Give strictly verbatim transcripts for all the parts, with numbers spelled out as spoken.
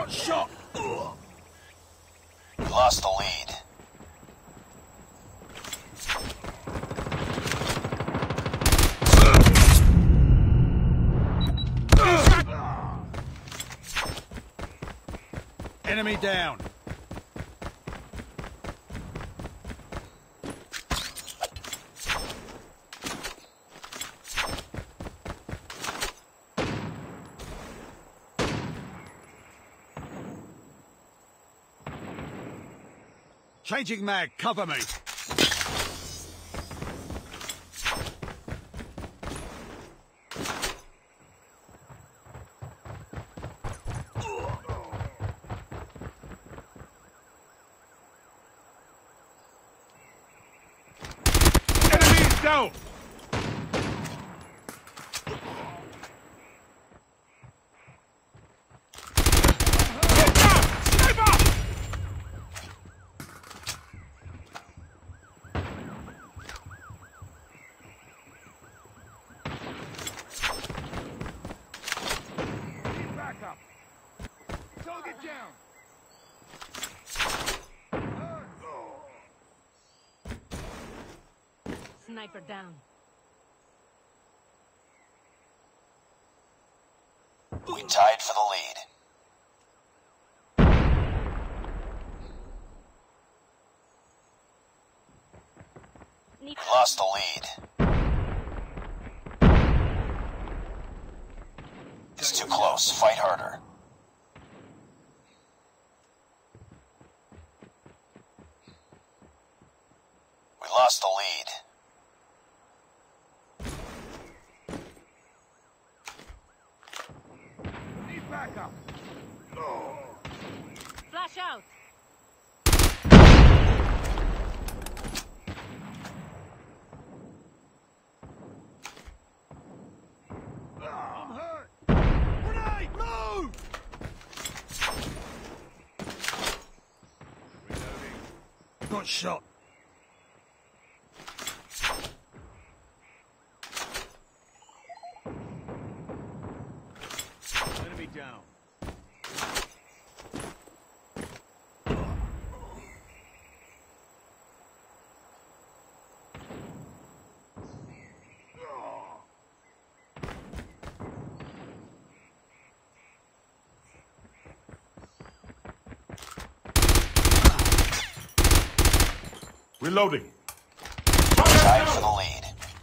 Got shot! We lost the lead. Enemy down. Changing mag, cover me. Enemies down. Sniper down. We tied for the lead. We lost the lead. It's too close. Fight harder. We lost the lead. Backup. Flash out. I'm hurt. Grenade, move! Reloading. Got shot. Enemy down. Reloading. Tied for the lead.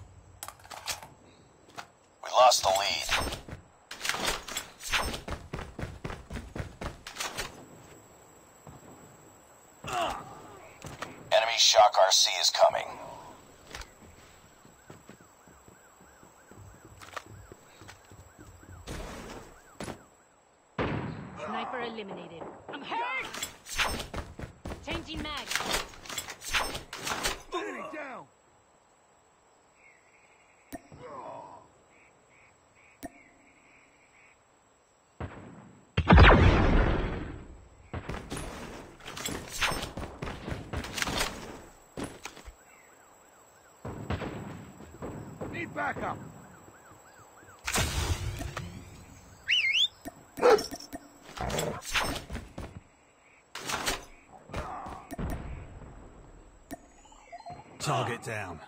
We lost the lead. Enemy Shock R C is coming. Sniper eliminated. I'm hurt! Changing mag. Enemy down. Need backup. Target down.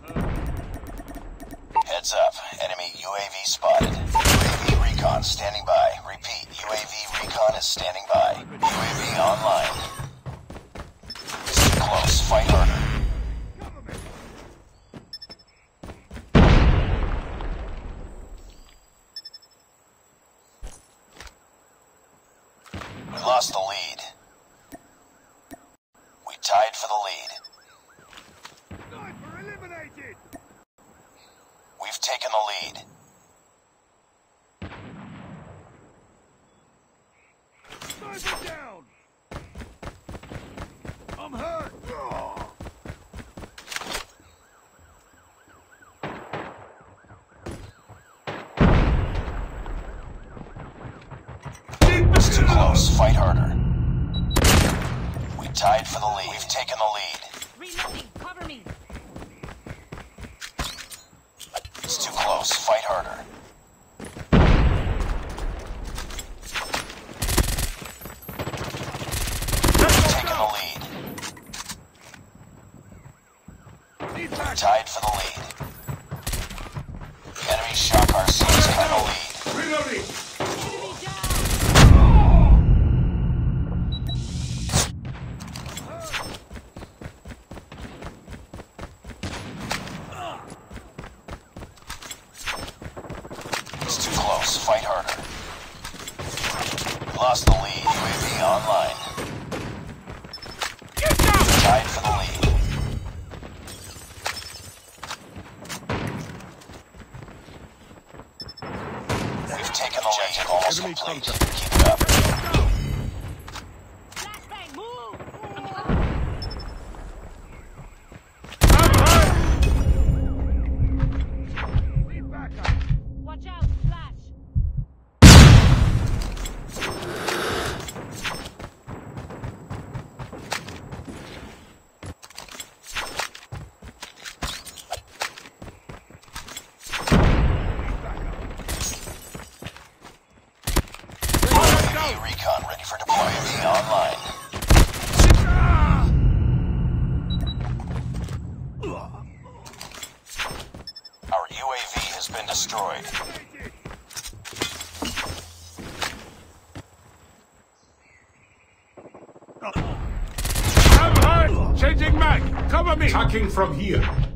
Heads up. Enemy U A V spotted. U A V recon standing by. Repeat. U A V recon is standing by. U A V online. It's too close. Fight harder. We lost the lead. We tied for the lead. Sniper eliminated. We've taken the lead. Sniper down. I'm hurt. It's too close. Fight harder. We tied for the lead. We've taken the lead. Reloading. Cover me. It's too close. Fight harder. Need You're back. tied for the lead. The enemy shock R C has cut the lead. Reloading. Enemy down! It's too close. Fight harder. We lost the lead. U A V online. Get down. Tied for the lead. We've taken the lead. Almost Enemy complete. contact. Keep it up. Flashbang, move! I'm hurt! I'm hurt. Need backup. Watch out, flash! U A V recon ready for deployment. Online. Our U A V has been destroyed. I'm hurt. Changing mag. Cover me. Attacking from here.